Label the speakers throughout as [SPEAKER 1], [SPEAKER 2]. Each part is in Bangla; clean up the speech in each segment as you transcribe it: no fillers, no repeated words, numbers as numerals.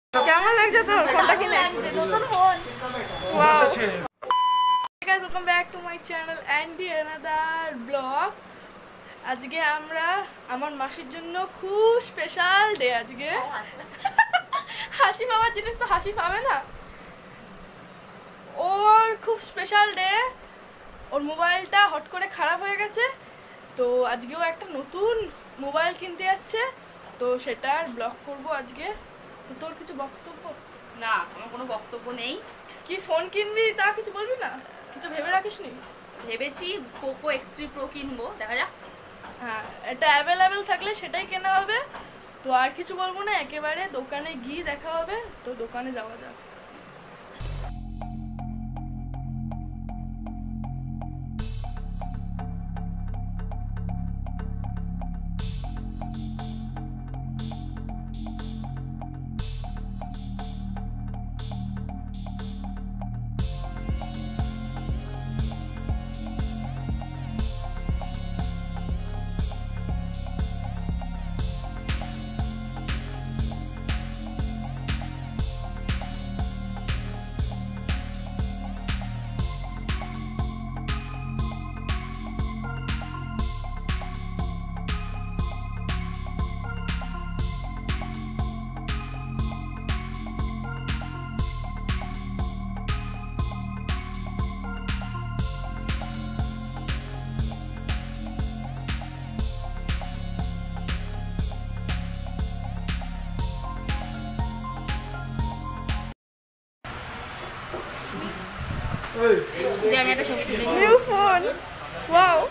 [SPEAKER 1] কেমন লাগছে তোর ফোনটা কিনে? নতুন phone. Wow. Hey guys, welcome back to my channel and another vlog. আজকে আমরা আমার মাসির জন্য খুব স্পেশাল ডে আজকে। হাসি পাওয়ার জিনিস তো হাসি পাবে না। ওর খুব স্পেশাল ডে। ওর মোবাইলটা হট করে খারাপ হয়ে গেছে, তো আজকেও একটা নতুন মোবাইল কিনতে যাচ্ছে, তো সেটার ব্লগ করব আজকে। তো তোর কিছু বক্তব্য?
[SPEAKER 2] না, আমার কোনো বক্তব্য নেই।
[SPEAKER 1] কি ফোন কিনবি তা কিছু বলবি না? কিছু ভেবে রাখিসনি?
[SPEAKER 2] ভেবেছি পোকো X3 Pro কিনবো, দেখা যাক।
[SPEAKER 1] হ্যাঁ, এটা অ্যাভেলেবেল থাকলে সেটাই কেনা হবে। তো আর কিছু বলবো না, একেবারে দোকানে গিয়ে দেখা হবে। তো দোকানে যাওয়া যাক।
[SPEAKER 2] আমি একটা ছবি তুলে
[SPEAKER 1] নিউ ফোন। ওয়াও,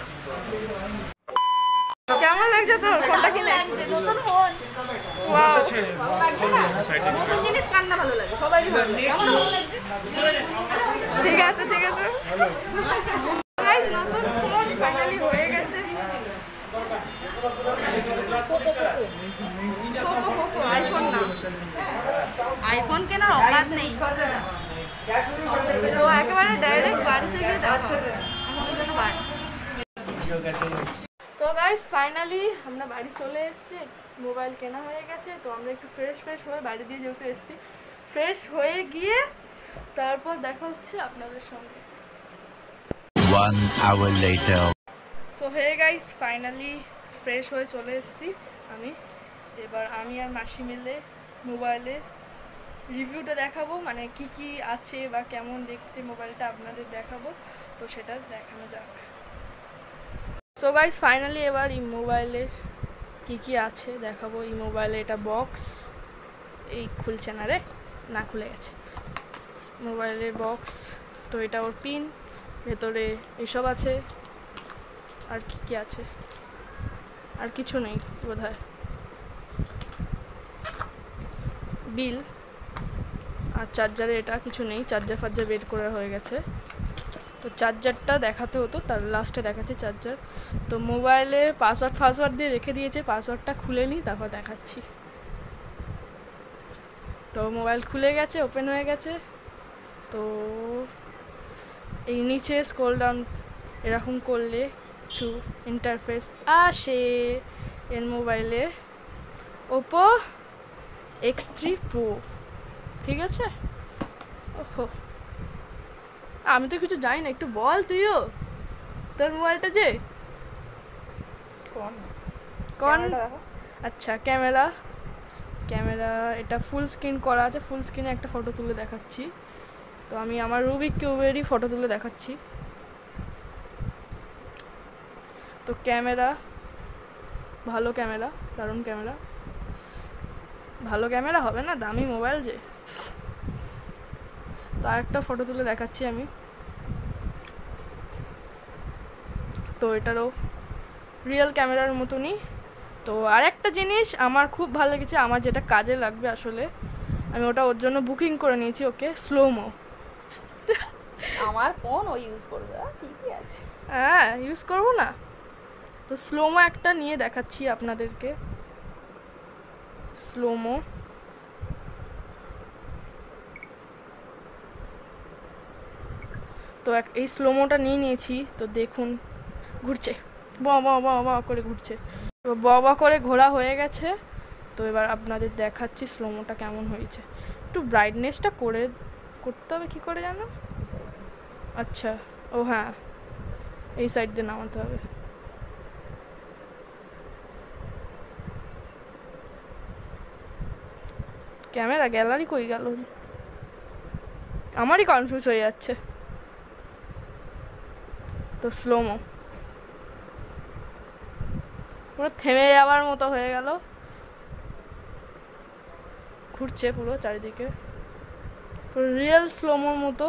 [SPEAKER 1] কেমন লাগছে তোর ফোনটা কিনে?
[SPEAKER 2] নতুন ফোন।
[SPEAKER 1] ওয়াও,
[SPEAKER 2] নতুন জিনিস কার না ভালো লাগে? সবারই ভালো লাগে। আমার ভালো লাগছে।
[SPEAKER 1] ঠিক আছে ঠিক আছে। গাইস, নতুন ফোন ফাইনালি হয়ে গেছে। আইফোন না,
[SPEAKER 2] আইফোন কেনার অকাজ নেই।
[SPEAKER 1] তো একেবারে ডাইরেক্ট বাড়িতে গিয়ে দেখা। তো গাইস, ফাইনালি আমরা বাড়ি চলে এসেছি। মোবাইল কেনা হয়ে গেছে, তো আমরা একটু ফ্রেশ হয়ে বাড়ি দিয়ে যেহেতু এসেছি, ফ্রেশ হয়ে গিয়ে তারপর দেখা হচ্ছে আপনাদের সঙ্গে।
[SPEAKER 3] 1 hour later.
[SPEAKER 1] So hey guys, finally fresh হয়ে চলে এসেছি এবার আমি আর মাসি মিলে মোবাইলে রিভিউটা দেখাবো, মানে কি কি আছে বা কেমন দেখতে মোবাইলটা আপনাদের দেখাবো। তো সেটা দেখানো যাক। সো গাইস, ফাইনালি এবার এই মোবাইলের কি কি আছে দেখাবো। এই মোবাইলে এটা বক্স, এই খুলছে না রে, না খুলে গেছে মোবাইলের বক্স। তো এটা ওর পিন, ভেতরে এসব আছে। আর কি কি আছে? আর কিছু নেই বোধহয়। বিল আর চার্জারে এটা কিছু নেই, চার্জার ফার্জার বের করা হয়ে গেছে। তো চার্জারটা দেখাতে হতো, তার লাস্টে দেখাচ্ছে চার্জার। তো মোবাইলে পাসওয়ার্ড দিয়ে রেখে দিয়েছে, পাসওয়ার্ডটা খুলে নিই তারপর দেখাচ্ছি। তো মোবাইল খুলে গেছে, ওপেন হয়ে গেছে। তো এই নিচে স্ক্রল ডাউন এরকম করলে কিছু ইন্টারফেস আসে। এর মোবাইলে ওপো X3 Pro, ঠিক আছে। ওহো, আমি তো কিছু জানি না, একটু বল তুইও। তোর মোবাইলটা যে কোন? আচ্ছা, ক্যামেরা এটা ফুল স্ক্রিন করা আছে। ফুল স্ক্রিনে একটা ফটো তুলে দেখাচ্ছি। তো আমি আমার রুবিক কিউবেরই ফটো তুলে দেখাচ্ছি। তো ক্যামেরা, ভালো ক্যামেরা, দারুণ ক্যামেরা। ভালো ক্যামেরা হবে না, দামি মোবাইল যে। তো আরেকটা ফটো তুলে দেখাচ্ছি আমি। তো এটারও রিয়েল ক্যামেরার মতনই। তো আরেকটা জিনিস আমার খুব ভালো লেগেছে, আমার যেটা কাজে লাগবে আসলে, আমি ওটা ওর জন্য বুকিং করে নিয়েছি। Okay, slomo.
[SPEAKER 2] আমার ফোন ও ইউজ করবে, ঠিকই আছে।
[SPEAKER 1] হ্যাঁ, ইউজ করবো না। তো স্লোমো একটা নিয়ে দেখাচ্ছি আপনাদেরকে। স্লোমো, তো এই স্লোমোটা নিয়ে নিয়েছি। তো দেখুন, ঘুরছে, ব করে ঘুরছে। তো ব করে ঘোরা হয়ে গেছে। তো এবার আপনাদের দেখাচ্ছি স্লোমোটা কেমন হয়েছে। একটু ব্রাইটনেসটা করতে হবে কী করে জানো? আচ্ছা, ও হ্যাঁ, এই সাইড দিয়ে নামাতে হবে। ক্যামেরা গ্যালারি কই গেল? আমারই কনফিউজ হয়ে যাচ্ছে। তো স্লোমো পুরো থেমে যাওয়ার মতো হয়ে গেল, ঘুরছে পুরো চারিদিকে, পুরো রিয়েল স্লোমোর মতো।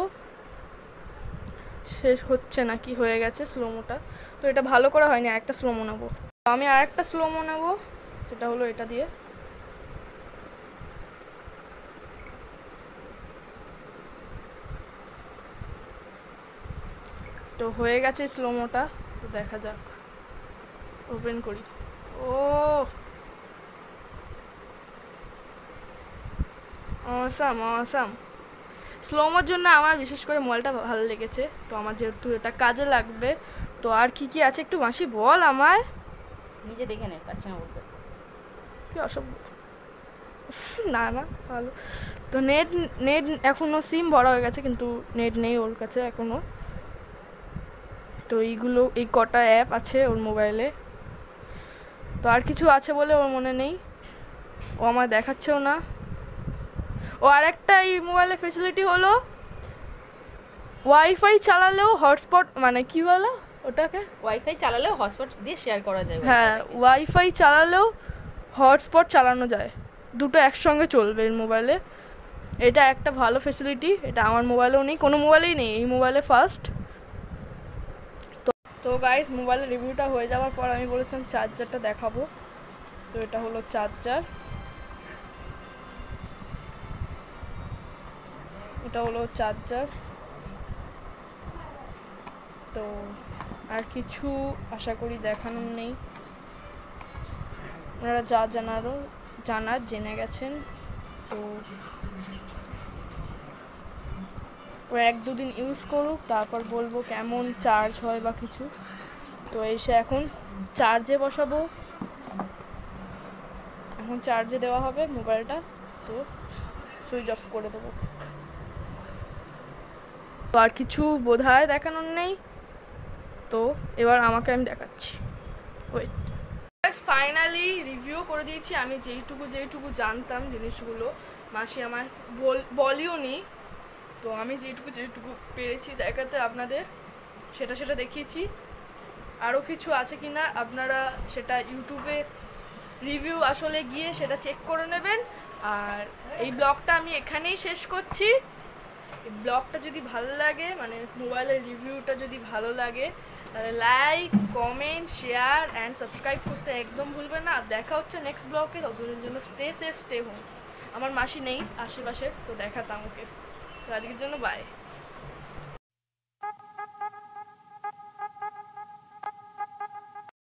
[SPEAKER 1] শেষ হচ্ছে না কি হয়ে গেছে স্লোমোটা। তো এটা ভালো করা হয়নি, আরেকটা স্লোমো নেবো। আমি আরেকটা স্লোমো নেবো, যেটা হলো এটা দিয়ে। তো হয়ে গেছে স্লোমোটা, তো দেখা যাক, ওপেন করি। ও অসাম অসাম। স্লোমোর জন্য আমার বিশেষ করে মোবাইলটা ভালো লেগেছে। তো আমার যেহেতু এটা কাজে লাগবে, তো আর কি কি আছে একটু মাসি বল আমায়।
[SPEAKER 2] নিজে দেখে নে, পাচ্ছি না বলতে।
[SPEAKER 1] কি অসভ্য। না না ভালো। তো নেট নেট এখনও সিম ভরা হয়ে গেছে, কিন্তু নেট নেই ওর কাছে এখনও। তো এইগুলো, এই কটা অ্যাপ আছে ওর মোবাইলে। তো আর কিছু আছে বলে ওর মনে নেই, ও আমার দেখাচ্ছেও না। ও আরেকটা এই মোবাইলের ফেসিলিটি হলো ওয়াইফাই চালালেও হটস্পট, মানে কি বলো ওটাকে,
[SPEAKER 2] ওয়াইফাই চালালেও হটস্পট দিয়ে শেয়ার করা যায়।
[SPEAKER 1] হ্যাঁ, ওয়াইফাই চালালেও হটস্পট চালানো যায়, দুটো একসঙ্গে চলবে এর মোবাইলে। এটা একটা ভালো ফেসিলিটি, এটা আমার মোবাইলেও নেই, কোনো মোবাইলেই নেই, এই মোবাইলে ফার্স্ট। তো গাইস, মোবাইলের রিভিউটা হয়ে যাওয়ার পর আমি বলেছিলাম চার্জারটা দেখাবো। তো এটা হলো চার্জার, এটা হলো চার্জার। তো আর কিছু আশা করি দেখানোর নেই, আপনারা যা জানার জেনে গেছেন। তো ও 1-2 দিন ইউজ করুক, তারপর বলবো কেমন চার্জ হয় বা কিছু। তো এসে এখন চার্জে বসাবো, এখন চার্জে দেওয়া হবে মোবাইলটা। তো সুইচ অফ করে দেবো। তো আর কিছু বোধহয় দেখানোর নেই। তো এবার আমাকে আমি দেখাচ্ছি, ওয়েট। ফাইনালি রিভিউ করে দিয়েছি আমি, যেইটুকু জানতাম জিনিসগুলো মাসি আমার বলিও নি। তো আমি যেটুকু পেরেছি দেখাতে আপনাদের, সেটা দেখিয়েছি। আরও কিছু আছে কি না আপনারা সেটা ইউটিউবে রিভিউ আসলে গিয়ে সেটা চেক করে নেবেন। আর এই ব্লগটা আমি এখানেই শেষ করছি। এই ব্লগটা যদি ভালো লাগে, মানে মোবাইলের রিভিউটা যদি ভালো লাগে, তাহলে like, comment, share and subscribe করতে একদম ভুলবেন না। দেখা হচ্ছে নেক্সট ব্লগে, ততদিনের জন্য স্টে সেফ, স্টে হোম। আমার মাসি নেই আশেপাশে, তো দেখাতাম ওকে। তো আজকের জন্য বাই।